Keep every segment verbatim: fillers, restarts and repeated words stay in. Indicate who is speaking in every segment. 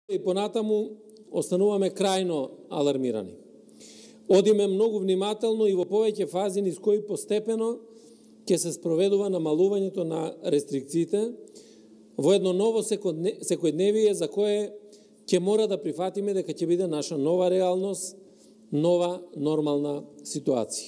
Speaker 1: И понатаму остануваме крајно алармирани. Одиме многу внимателно и во повеќе фази низ кои постепено ќе се спроведува намалувањето на рестрикциите во едно ново секојдневие за кое ќе мора да прифатиме дека ќе биде наша нова реалност, нова нормална ситуација.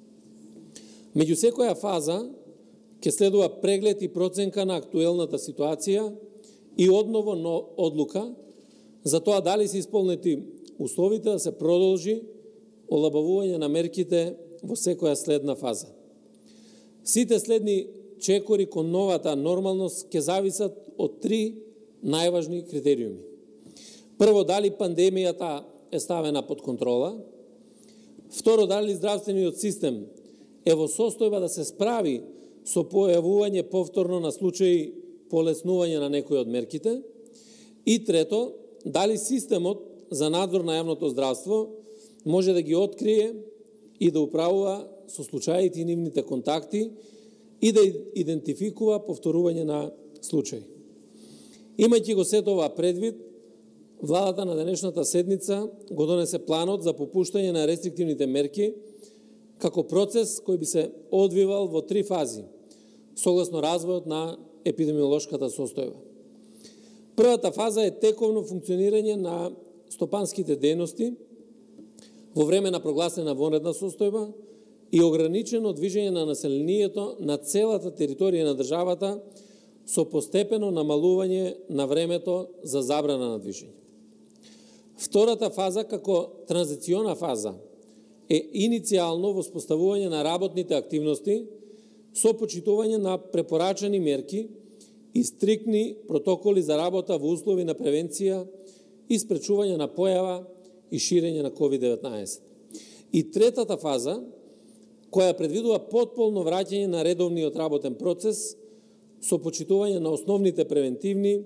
Speaker 1: Меѓу секоја фаза ќе следува преглед и проценка на актуелната ситуација и одново одлука за тоа дали се исполнети условите да се продолжи олабавување на мерките во секоја следна фаза. Сите следни чекори кон новата нормалност ќе зависат од три најважни критериуми. Прво, дали пандемијата е ставена под контрола. Второ, дали здравствениот систем е во состојба да се справи со појавување повторно на случаи полеснување на некои од мерките. И трето, дали системот за надзор на јавното здравство може да ги открие и да управува со случаите и нивните контакти и да идентификува повторување на случаи. Имајќи го сето ова предвид, владата на денешната седница го донесе планот за попуштање на рестриктивните мерки како процес кој би се одвивал во три фази, согласно развојот на епидемиолошката состојба. Првата фаза е тековно функционирање на стопанските дејности во време на прогласена вонредна состојба и ограничено движење на населението на целата територија на државата со постепено намалување на времето за забрана на движење. Втората фаза, како транзициона фаза, е иницијално воспоставување на работните активности со почитување на препорачани мерки и стриктни протоколи за работа во услови на превенција и спречување на појава и ширење на ковид деветнаесет. И третата фаза, која предвидува потполно враќање на редовниот работен процес со почитување на основните превентивни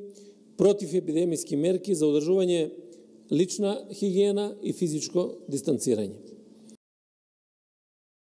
Speaker 1: противепидемиски мерки за одржување лична хигиена и физичко дистанцирање.